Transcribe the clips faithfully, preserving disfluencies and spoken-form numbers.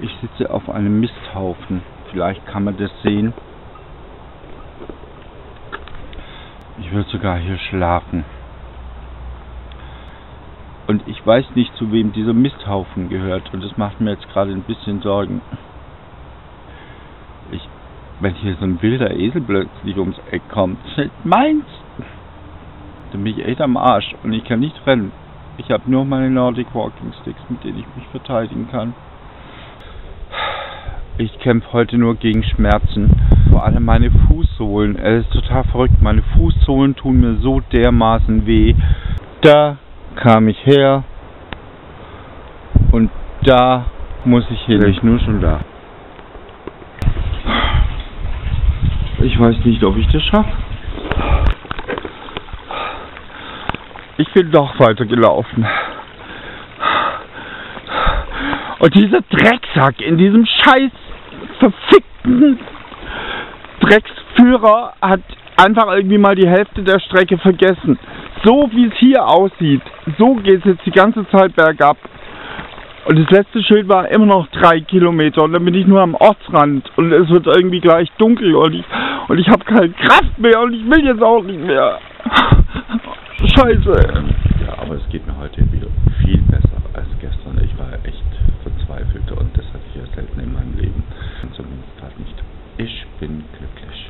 Ich sitze auf einem Misthaufen. Vielleicht kann man das sehen. Ich würde sogar hier schlafen. Und ich weiß nicht, zu wem dieser Misthaufen gehört. Und das macht mir jetzt gerade ein bisschen Sorgen. Ich, wenn hier so ein wilder Esel plötzlich ums Eck kommt, das ist nicht meins. Dann bin ich echt am Arsch und ich kann nicht rennen. Ich habe nur meine Nordic Walking Sticks, mit denen ich mich verteidigen kann. Ich kämpfe heute nur gegen Schmerzen. Vor allem meine Fußsohlen. Es ist total verrückt. Meine Fußsohlen tun mir so dermaßen weh. Da kam ich her. Und da muss ich hin. Ich nur schon da. Ich weiß nicht, ob ich das schaffe. Ich bin doch weiter gelaufen. Und dieser Drecksack in diesem scheiß verfickten Drecksführer hat einfach irgendwie mal die Hälfte der Strecke vergessen. So wie es hier aussieht, so geht es jetzt die ganze Zeit bergab. Und das letzte Schild war immer noch drei Kilometer und dann bin ich nur am Ortsrand und es wird irgendwie gleich dunkel und ich, und ich habe keine Kraft mehr und ich will jetzt auch nicht mehr. Scheiße. Ja, aber es geht mir heute wieder viel besser als gestern. Ich war echt verzweifelt und das hatte ich ja selten in meinem Leben. Zumindest gerade nicht. Ich bin glücklich.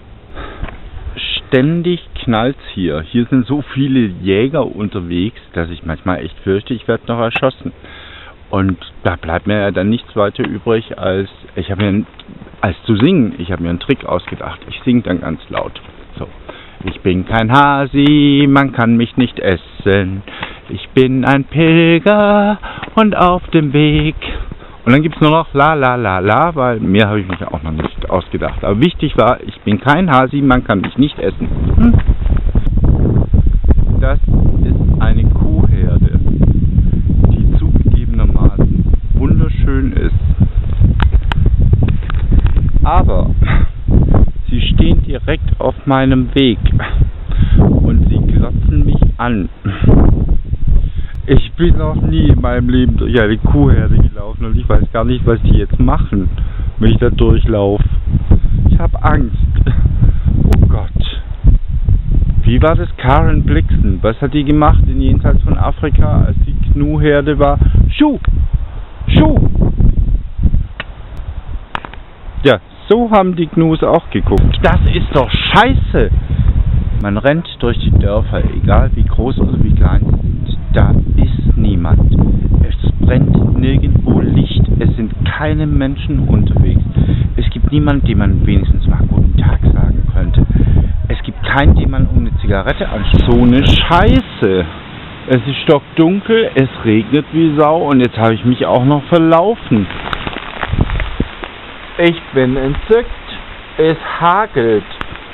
Ständig knallt's hier. Hier sind so viele Jäger unterwegs, dass ich manchmal echt fürchte, ich werde noch erschossen. Und da bleibt mir ja dann nichts weiter übrig, als ich habe mir als zu singen. Ich habe mir einen Trick ausgedacht. Ich singe dann ganz laut. So. Ich bin kein Hasi, man kann mich nicht essen. Ich bin ein Pilger und auf dem Weg. Und dann gibt es nur noch la la la la, weil mehr habe ich mich auch noch nicht ausgedacht. Aber wichtig war, ich bin kein Hasi, man kann mich nicht essen. Hm. Das ist eine Kuhherde, die zugegebenermaßen wunderschön ist. Aber sie stehen direkt auf meinem Weg und sie glotzen mich an. Ich bin noch nie in meinem Leben durch eine Kuhherde gelaufen und ich weiß gar nicht, was die jetzt machen, wenn ich da durchlaufe. Ich habe Angst. Oh Gott. Wie war das? Karen Blixen. Was hat die gemacht in Jenseits von Afrika, als die Gnu-Herde war? Schuh! Schuh! Ja, so haben die Gnus auch geguckt. Das ist doch scheiße! Man rennt durch die Dörfer, egal wie groß oder wie klein sie sind. Da ist niemand. Es brennt nirgendwo Licht. Es sind keine Menschen unterwegs. Es gibt niemanden, dem man wenigstens mal guten Tag sagen könnte. Es gibt keinen, dem man um eine Zigarette anschaut. So eine Scheiße! Es ist stockdunkel, es regnet wie Sau und jetzt habe ich mich auch noch verlaufen. Ich bin entzückt. Es hagelt.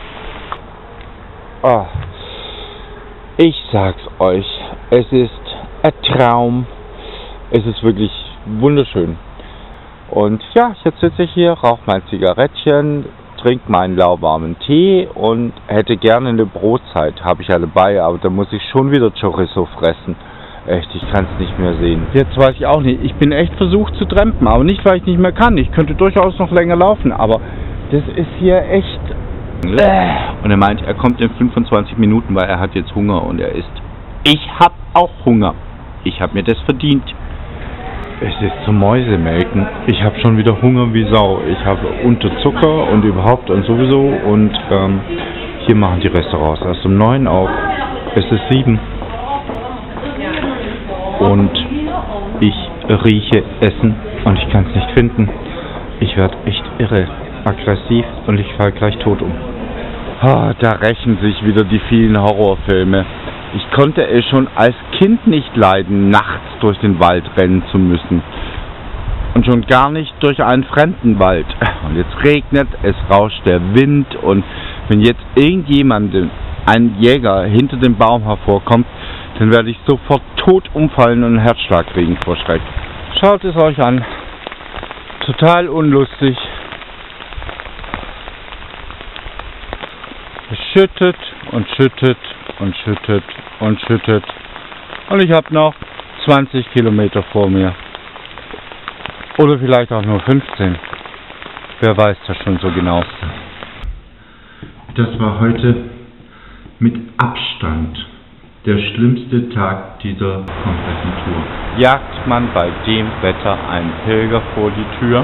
Oh. Ich sag's euch. Es ist ein Traum. Es ist wirklich wunderschön. Und ja, jetzt sitze ich hier, rauche mein Zigarettchen, trinke meinen lauwarmen Tee und hätte gerne eine Brotzeit. Habe ich ja dabei, aber da muss ich schon wieder Chorizo fressen. Echt, ich kann es nicht mehr sehen. Jetzt weiß ich auch nicht. Ich bin echt versucht zu trampen, aber nicht, weil ich nicht mehr kann. Ich könnte durchaus noch länger laufen, aber das ist hier echt... Und er meint, er kommt in fünfundzwanzig Minuten, weil er hat jetzt Hunger und er isst. Ich hab auch Hunger. Ich hab mir das verdient. Es ist zum Mäusemelken. Ich habe schon wieder Hunger wie Sau. Ich habe Unterzucker und überhaupt und sowieso. Und ähm, hier machen die Restaurants erst um neun auf. Es ist sieben. Und ich rieche Essen und ich kann es nicht finden. Ich werde echt irre, aggressiv und ich falle gleich tot um. Ah, da rächen sich wieder die vielen Horrorfilme. Ich konnte es schon als Kind nicht leiden, nachts durch den Wald rennen zu müssen. Und schon gar nicht durch einen fremden Wald. Und jetzt regnet, es rauscht der Wind und wenn jetzt irgendjemand, ein Jäger, hinter dem Baum hervorkommt, dann werde ich sofort tot umfallen und einen Herzschlag kriegen vor Schreck. Schaut es euch an. Total unlustig. Es schüttet und schüttet und schüttet und schüttet. Und ich habe noch zwanzig Kilometer vor mir. Oder vielleicht auch nur fünfzehn. Wer weiß das schon so genau. Das war heute mit Abstand der schlimmste Tag dieser kompletten Tour. Jagt man bei dem Wetter einen Pilger vor die Tür?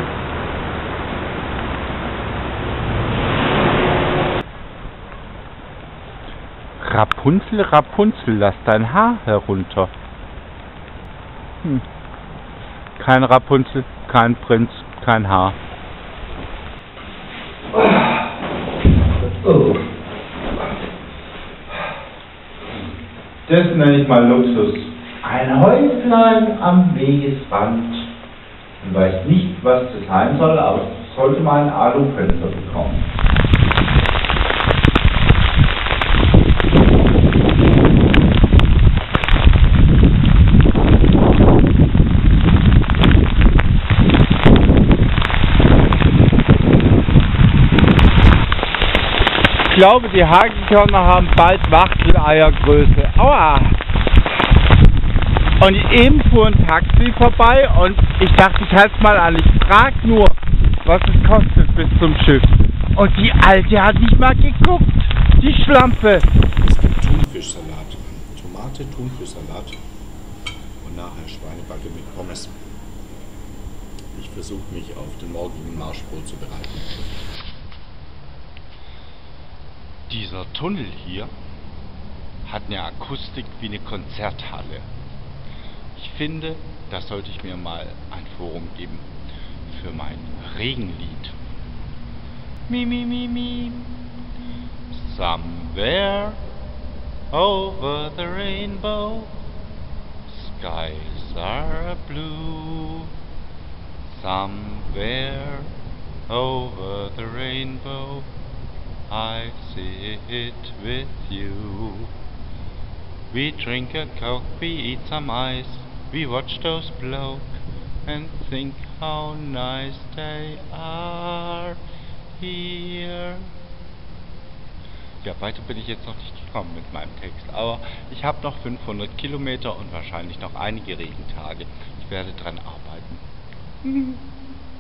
Rapunzel, Rapunzel, lass dein Haar herunter. Hm. Kein Rapunzel, kein Prinz, kein Haar. Oh. Das nenne ich mal Luxus. Ein Häuflein am Wegesrand. Man weiß nicht, was das sein soll, aber es sollte mal ein Alufenster bekommen. Ich glaube, die Hagelkörner haben bald Wachteleiergröße. Aua! Und eben fuhr ein Taxi vorbei und ich dachte, ich halte es mal an. Ich frage nur, was es kostet bis zum Schiff. Und die Alte hat nicht mal geguckt. Die Schlampe. Es gibt Thunfischsalat. Tomate, Thunfischsalat und nachher Schweinebacke mit Pommes. Ich versuche mich auf den morgigen Marsch vorzubereiten. Dieser Tunnel hier hat eine Akustik wie eine Konzerthalle. Ich finde, da sollte ich mir mal ein Forum geben für mein Regenlied. Mi, mi, mi, mi. Somewhere over the rainbow, skies are blue. Somewhere over the rainbow, I see it with you. We drink a Coke, we eat some ice, we watch those blow and think how nice they are here. Ja, weiter bin ich jetzt noch nicht gekommen mit meinem Text, aber ich habe noch fünfhundert Kilometer und wahrscheinlich noch einige Regentage. Ich werde dran arbeiten.